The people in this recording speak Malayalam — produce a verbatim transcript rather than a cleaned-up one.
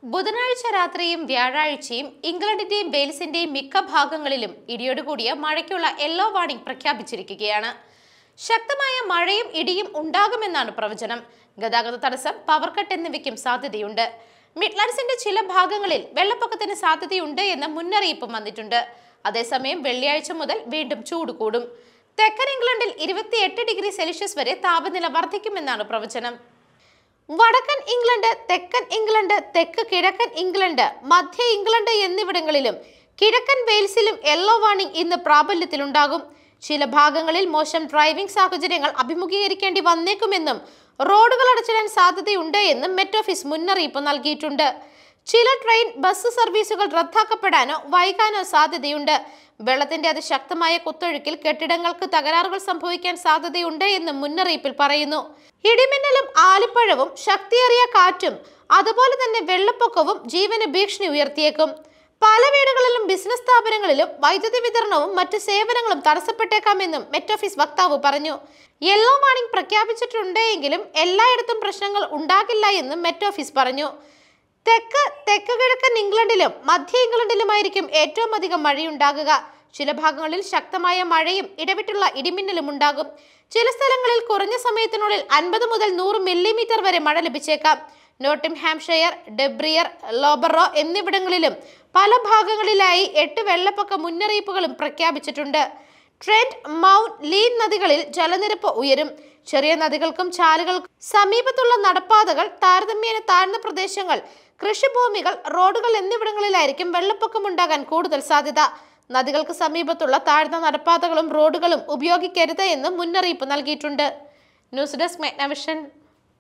ബുധനാഴ്ച രാത്രിയും വ്യാഴാഴ്ചയും ഇംഗ്ലണ്ടിന്റെയും വെയിൽസിന്റെയും മിക്ക ഭാഗങ്ങളിലും ഇടിയോടുകൂടിയ മഴയ്ക്കുള്ള യെല്ലോ വാർണിംഗ് പ്രഖ്യാപിച്ചിരിക്കുകയാണ്. ശക്തമായ മഴയും ഇടിയും ഉണ്ടാകുമെന്നാണ് പ്രവചനം. ഗതാഗത തടസ്സം, പവർ കട്ട് എന്നിവയ്ക്കും സാധ്യതയുണ്ട്. മിഡ്ലാൻഡ്സിന്റെ ചില ഭാഗങ്ങളിൽ വെള്ളപ്പൊക്കത്തിന് സാധ്യതയുണ്ട് എന്ന മുന്നറിയിപ്പും വന്നിട്ടുണ്ട്. അതേസമയം വെള്ളിയാഴ്ച മുതൽ വീണ്ടും ചൂട് കൂടും. തെക്കൻ ഇംഗ്ലണ്ടിൽ ഇരുപത്തിയെട്ട് ഡിഗ്രി സെൽഷ്യസ് വരെ താപനില വർദ്ധിക്കുമെന്നാണ് പ്രവചനം. വടക്കൻ ഇംഗ്ലണ്ട്, തെക്കൻ ഇംഗ്ലണ്ട്, തെക്ക് കിഴക്കൻ ഇംഗ്ലണ്ട്, മധ്യ ഇംഗ്ലണ്ട് എന്നിവിടങ്ങളിലും കിഴക്കൻ വെയിൽസിലും യെല്ലോ വാർണിംഗ് ഇന്ന് പ്രാബല്യത്തിലുണ്ടാകും. ചില ഭാഗങ്ങളിൽ മോശം ഡ്രൈവിംഗ് സാഹചര്യങ്ങൾ അഭിമുഖീകരിക്കേണ്ടി വന്നേക്കുമെന്നും റോഡുകൾ അടച്ചിടാൻ സാധ്യതയുണ്ട് എന്നും മെറ്റ് ഓഫീസ് മുന്നറിയിപ്പ് നൽകിയിട്ടുണ്ട്. ചില ട്രെയിൻ, ബസ് സർവീസുകൾ റദ്ദാക്കപ്പെടാനോ വൈകാനോ സാധ്യതയുണ്ട്. വെള്ളത്തിന്റെ അതിശക്തമായ കുത്തൊഴുക്കിൽ കെട്ടിടങ്ങൾക്ക് തകരാറുകൾ സംഭവിക്കാൻ സാധ്യതയുണ്ട് എന്നും മുന്നറിയിപ്പിൽ പറയുന്നു. ഇടിമിന്നലും ആലിപ്പഴവും ശക്തിയേറിയ കാറ്റും അതുപോലെ തന്നെ വെള്ളപ്പൊക്കവും ജീവന് ഭീഷണി ഉയർത്തിയേക്കും. പല വീടുകളിലും ബിസിനസ് സ്ഥാപനങ്ങളിലും വൈദ്യുതി വിതരണവും മറ്റ് സേവനങ്ങളും തടസ്സപ്പെട്ടേക്കാമെന്നും മെറ്റ് ഓഫീസ് വക്താവ് പറഞ്ഞു. യെല്ലോ വാർണിംഗ് പ്രഖ്യാപിച്ചിട്ടുണ്ടെങ്കിലും എല്ലായിടത്തും പ്രശ്നങ്ങൾ ഉണ്ടാകില്ല എന്നും മെറ്റ് ഓഫീസ് പറഞ്ഞു. തെക്ക് തെക്ക് കിഴക്കൻ ഇംഗ്ലണ്ടിലും മധ്യ ഇംഗ്ലണ്ടിലുമായിരിക്കും ഏറ്റവും അധികം മഴയുണ്ടാകുക. ചില ഭാഗങ്ങളിൽ ശക്തമായ മഴയും ഇടവിട്ടുള്ള ഇടിമിന്നലും ഉണ്ടാകും. ചില സ്ഥലങ്ങളിൽ കുറഞ്ഞ സമയത്തിനുള്ളിൽ അൻപത് മുതൽ നൂറ് മില്ലിമീറ്റർ വരെ മഴ ലഭിച്ചേക്കാം. നോട്ടിംഗ്ഹാംഷയർ, ഡെബ്രിയർ, ലോബറോ എന്നിവിടങ്ങളിലും പല ഭാഗങ്ങളിലായി എട്ട് വെള്ളപ്പൊക്ക മുന്നറിയിപ്പുകളും പ്രഖ്യാപിച്ചിട്ടുണ്ട്. ട്രെന്റ്, മൗണ്ട്, ലീൻ നദികളിൽ ജലനിരപ്പ് ഉയരും. ചെറിയ നദികൾക്കും ചാലുകൾക്കും സമീപത്തുള്ള നടപ്പാതകൾ, താരതമ്യേന താഴ്ന്ന പ്രദേശങ്ങൾ, കൃഷിഭൂമികൾ, റോഡുകൾ എന്നിവിടങ്ങളിലായിരിക്കും വെള്ളപ്പൊക്കമുണ്ടാകാൻ കൂടുതൽ സാധ്യത. നദികൾക്ക് സമീപത്തുള്ള താഴ്ന്ന നടപ്പാതകളും റോഡുകളും ഉപയോഗിക്കരുത് എന്നും മുന്നറിയിപ്പ് നൽകിയിട്ടുണ്ട്. News desk മെഗ്നവിഷൻ.